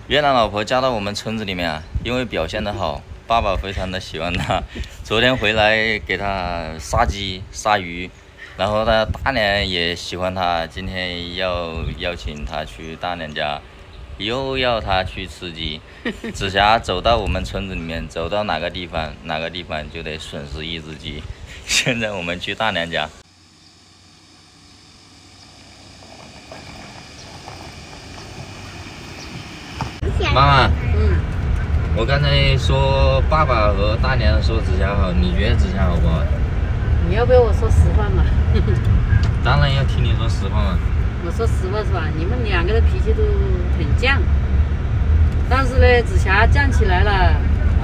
越南老婆嫁到我们村子里面啊，因为表现得好，爸爸非常的喜欢她。昨天回来给她杀鸡、杀鱼，然后她大娘也喜欢她，今天要邀请她去大娘家，又要她去吃鸡。紫霞走到我们村子里面，走到哪个地方就得损失一只鸡。现在我们去大娘家。妈妈，我刚才说爸爸和大娘说紫霞好，你觉得紫霞好不好？ 你要不要我说实话嘛？ 当然要听你说实话嘛。 我说实话是吧？你们两个的脾气都很犟，但是呢，紫霞犟起来了，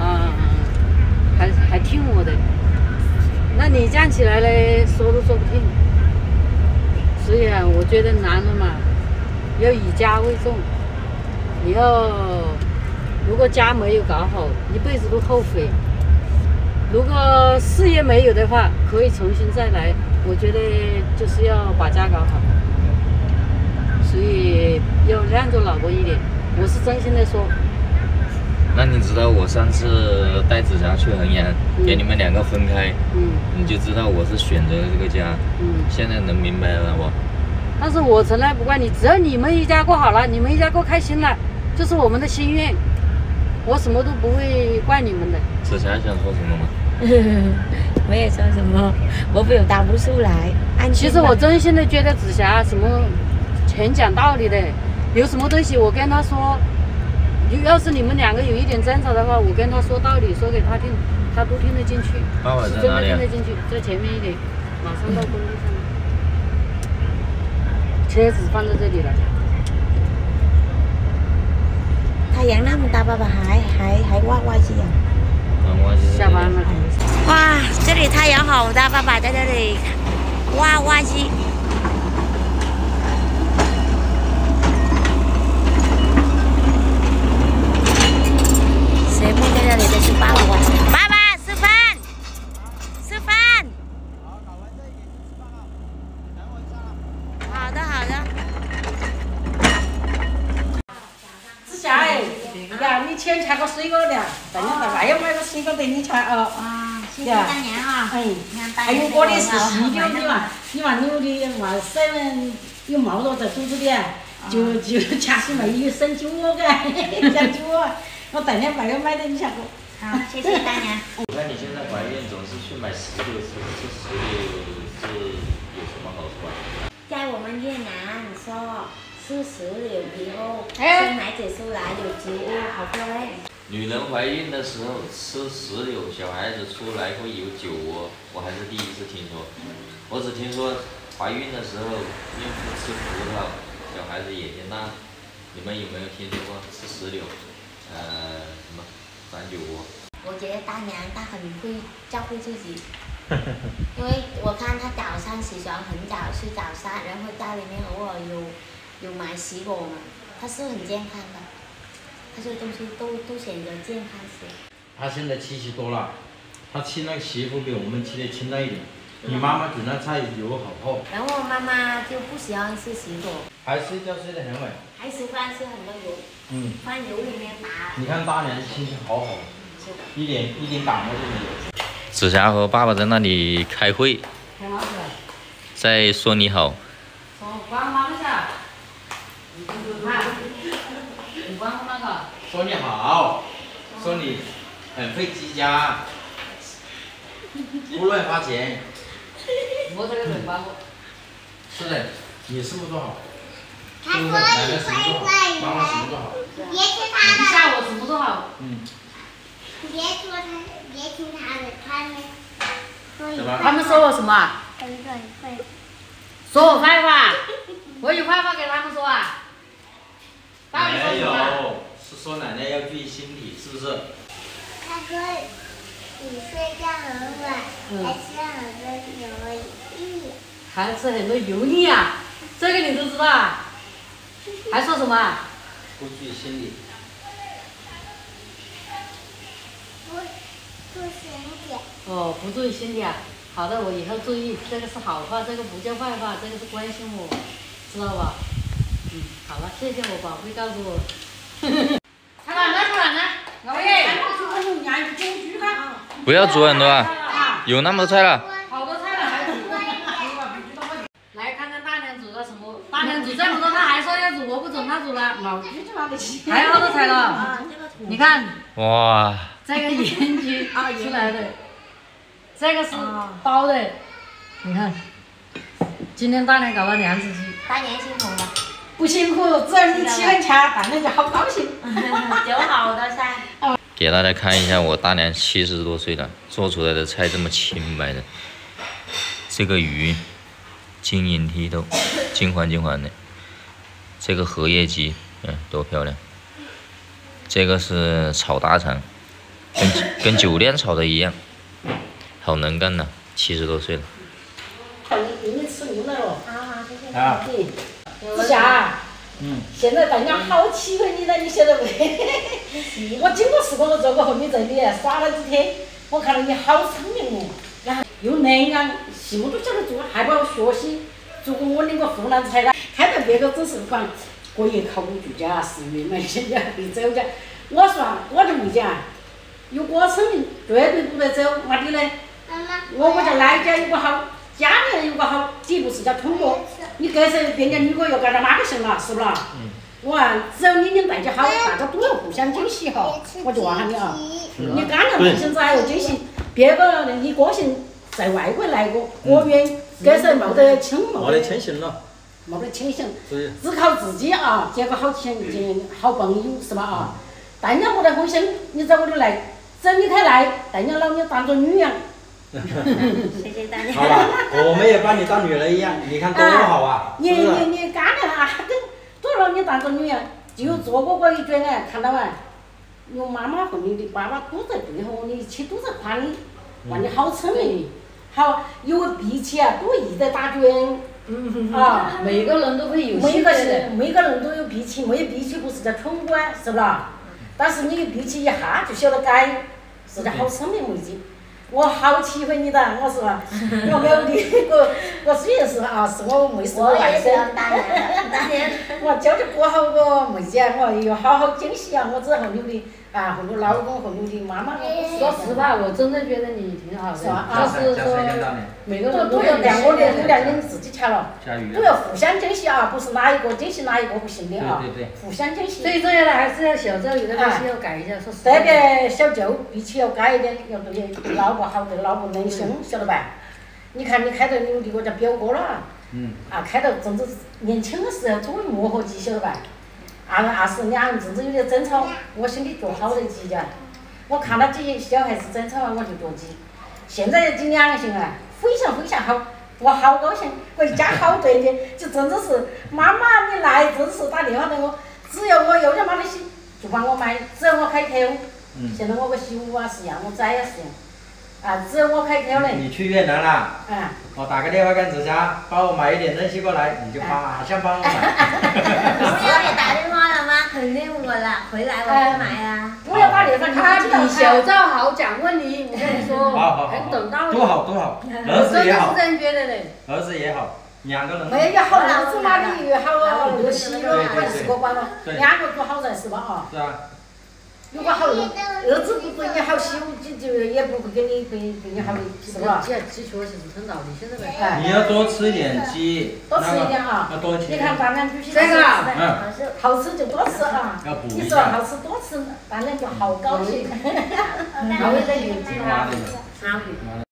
还听我的。那你犟起来呢，说都说不听。所以啊，我觉得男人嘛，要以家为重。你要如果家没有搞好，一辈子都后悔。如果事业没有的话，可以重新再来。我觉得就是要把家搞好，所以要让着老公一点。我是真心的说。 那你知道我上次带紫霞去衡阳，给你们两个分开，你就知道我是选择了这个家。现在能明白了不？ 但是我从来不怪你，只要你们一家过好了，你们一家过开心了，这是我们的心愿，我什么都不会怪你们的。 紫霞想说什么吗？ 我也说什么，我表达不出来。 其实我真心的觉得紫霞什么全讲道理的，有什么东西我跟她说，要是你们两个有一点争吵的话，我跟她说道理，说给她听，她都听得进去。 爸爸在哪里啊？ 真的听得进去，在前面一点，马上到工地上了。车子放在这里了。 太阳那么大，爸爸还挖挖机啊？ 下班了。 哇，这里太阳好大，爸爸在这里挖挖机。谁不在这里都是爸爸挖。爸爸吃饭，吃饭。好的好的。 紫霞哎，呀，你先吃个水果的，大娘在外要买个水果给你吃哦。 谢谢大娘啊。 还有我的是细的，你嘛牛的嘛7有毛多在肚子里，就吃起来有生酒窝个，生酒窝。我大娘买的你吃过。 好，谢谢大娘。 我看你现在怀孕总是去买石榴吃，吃石榴是有什么好处啊？ 在我们越南说吃石榴以后生孩子出来有植物好多嘞。 女人怀孕的时候吃石榴，小孩子出来会有酒窝，我还是第一次听说。我只听说怀孕的时候孕妇吃葡萄，小孩子也听那。你们有没有听说过吃石榴，什么长酒窝？ 我觉得大娘她很会照顾自己，因为我看她早上起床很早吃早餐，然后家里面偶尔有买水果嘛，她是很健康的。这些东西都选择健康吃。 他现在70多了，他切那个媳妇比我们切的清淡一点。你妈妈煮那菜油好厚。 然后妈妈就不喜欢吃水果， 还睡觉睡得很晚。 还喜欢吃很多油。放油里面打。 你看大娘心情好好，一点感冒都没有。 紫霞和爸爸在那里开会，在说你好。 说关忙一下。你关那个。 说你好，说你很会积家，不乱花钱。 我这个人吧， 是的，你什么都好，是不是？奶奶什么都好，妈妈什么都好。 别听他的。 下我什么都好。 别说他，别听他的， 他们说我什么啊？说我坏话，我有坏话给他们说啊？ 没有，是说奶奶要注意身体，是不是？ 他说你睡觉很晚，还吃很多油腻。 还吃很多油腻啊？这个你都知道啊？还说什么啊？ 不注意身体。 不身体。 哦，不注意身体啊？好的，我以后注意。这个是好话，这个不叫坏话，这个是关心我，知道吧？好了，谢谢我宝贝告诉我。 不要煮很多啊，有那么多菜了。 好多菜了还煮。来看看大娘煮的什么？大娘煮这么多，她还说要煮，我不准她煮了。还有好多菜了，你看。 哇。 这个盐焗出来的，这个是包的，你看。今天大娘搞了2只鸡。 大娘辛苦了。 不辛苦，只要你气很强，大娘就好高兴。 有好的噻。 给大家看一下，我大娘70多岁了，做出来的菜这么清白的。这个鱼，晶莹剔透，金黄金黄的。这个荷叶鸡，多漂亮。这个是炒大肠，跟酒店炒的一样，好能干呐，70多岁了。 你吃腻了哦。 啊。 子霞，现在大家好喜欢你了，你晓得不？我经过4个月做过后，你在里耍了几天，我看到你好聪明哦，然后又能干，什么都晓得做，还把我学习做过我那个湖南菜啦。开到别个只是讲国业考古局家10月嘛，现在会走家。我说我就没讲，有我聪明，绝对不得走。妈的嘞，我家哪家有个好，家里有个好，这不是叫通过。你给谁别家女个要干他妈就行了，是不啦？我只要你大家好，大家都要互相珍惜哈。我就问下你啊，你干了不行子还要珍惜，别个你个性在外国来过，国远给谁没得亲， 没得亲情了， 没得亲情，只靠自己啊，结个好好朋友是吧啊？大家没得婚姻，你在我这来，整你开来，大家老娘当做女样。 谢谢大家。 好吧，我们也把你当女人一样，你看多好啊！ 你干了啊，跟多让你当做女人，就做过一卷哎，看到没？有妈妈和你的爸爸都在背后，你一起都在夸你，话你好聪明，好有脾气啊，多易得打卷。啊， 每个人都会有每个人都有脾气，没有脾气不是叫蠢官，是不啦？但是你有脾气一下就晓得改，是叫好聪明妹子。我好喜欢你的，我说，我没有的，我虽然是啊，是我妹是我外甥，我交的过好个妹子啊，我要好好珍惜啊，我之后你的啊，和你老公和你的妈妈。 说实话，我真的觉得你挺好的，就是说每个人都要两个人，有两个人自己瞧了，都要互相珍惜啊，不是哪一个珍惜哪一个不行的啊，互相珍惜。 最重要的还是要小周有的东西要改一下，说实话。 这个小舅脾气要改一点，要对老婆好，对老婆能凶，晓得吧？你看你开头你的我叫表哥了，啊，开头真是年轻的时候多磨合期，晓得吧？是两人真正有点争吵，我心里觉好得急的。我看到这些小孩子争吵我就着急。现在这两个行啊，非常好，我好高兴，我一家好对的，就真的是妈妈你来，真是打电话给我，只要我有点买东西就帮我买，只要我开口。现在我个媳妇啊是一样，我崽也是一样。只要我开口嘞。 你去越南了？我打个电话跟子霞，帮我买一点东西过来，你就马上帮我买。 不要你打电话了吗？肯定我了，回来我就买啦。 不要打电话， 他比小赵好讲问题，我跟你说，很懂道理。 多好，儿子也好。 我真的是这样觉得的。 儿子也好，2个人。 没有好儿子嘛，你好儿媳妇管事个管嘛，2个多好在是吧啊？ 是啊。 如果好儿子不对你好，媳妇就也不会给你好，是吧？ 鸡确实是很道理，现在呗。 你要多吃点鸡， 多吃一点啊！ 要多吃。 你看咱俩必须这个， 好吃就多吃啊！你说好吃多吃，咱俩就好高兴。 还会再有其他。